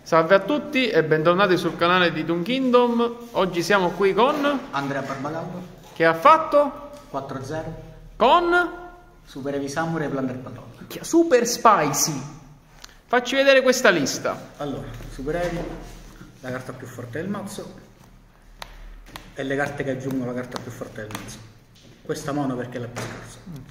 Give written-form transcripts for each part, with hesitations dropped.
Salve a tutti e bentornati sul canale di Toon Kingdom. Oggi siamo qui con Andrea Barbagallo, che ha fatto 4-0 con Super Heavy Samurai e Plunder Patrol. Super Spicy. Facci vedere questa lista. Allora, Super Heavy, la carta più forte del mazzo, e le carte che aggiungono la carta più forte del mazzo. Questa mono perché è la più scarsa.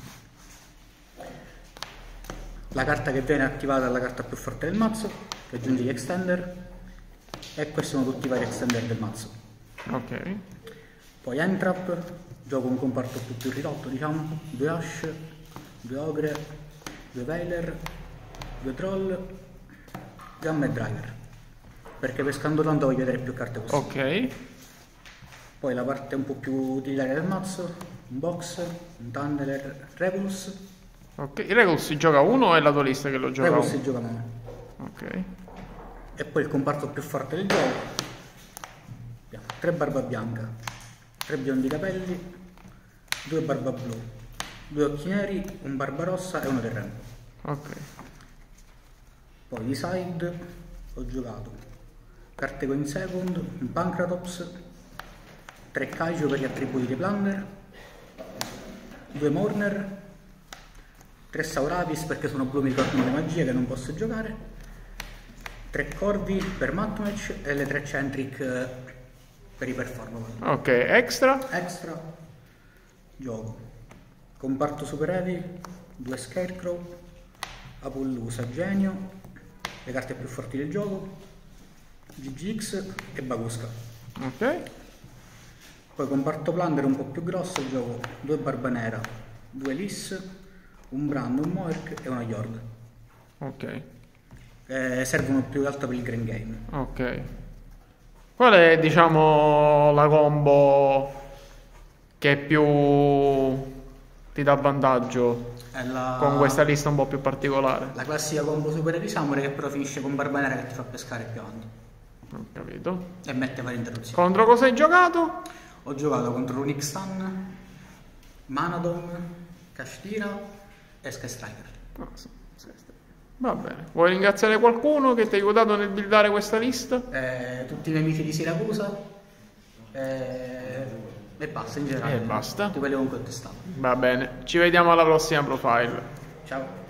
La carta che viene attivata è la carta più forte del mazzo, che aggiunge gli extender, e questi sono tutti i vari extender del mazzo. Ok. Poi Entrap, gioco un comparto più ridotto, diciamo, 2 Ash, 2 Ogre, 2 Veiler, 2 Troll, Gamma e Driver, perché pescando tanto voglio vedere più carte possibili. Ok. Poi la parte un po' più utilitaria del mazzo, un Box, un Tunneler, Regulus. Ok. Il Regulus si gioca uno o è la tua lista che lo gioca Regulus uno? si gioca uno. Ok. E poi il comparto più forte del gioco, abbiamo 3 Barba Bianca, 3 biondi capelli, 2 Barba Blu, 2 occhi neri, un Barba Rossa e uno terreno. Ok. Poi di side ho giocato carte in second, un Pancratops, 3 Kaiju per gli attributi di Plunder, 2 Mourner, 3 Sauravis perché sono blu mi ricordano le magie che non posso giocare, 3 Corvi per Matmatch e le 3 Centric per i Performance. Ok. Extra. Extra gioco comparto Super Heavy, 2 Scarecrow, Apollusa, Genio, le carte più forti del gioco, GGX e Baguska. Ok. Poi comparto Plunder un po' più grosso, gioco 2 Barbanera, 2 Lis, un Brand, un Moerk e una Yord. Ok. Servono più che altro per il Grand Game. Ok. Qual è, diciamo, la combo che più ti dà vantaggio È la, con questa lista un po' più particolare? la classica combo Super Heavy Samurai che però finisce con Barbanera che ti fa pescare più avanti Ho capito. e mette varie interruzioni. Contro cosa hai giocato? Ho giocato contro Runic Stun, Manadom, Kashtira e Sky Striker. No, va bene. Vuoi ringraziare qualcuno che ti ha aiutato nel buildare questa lista? Tutti i miei amici di Siracusa e basta in generale. E basta. Tutti quelli con cui ho testato. Va bene. Ci vediamo alla prossima profile. Ciao.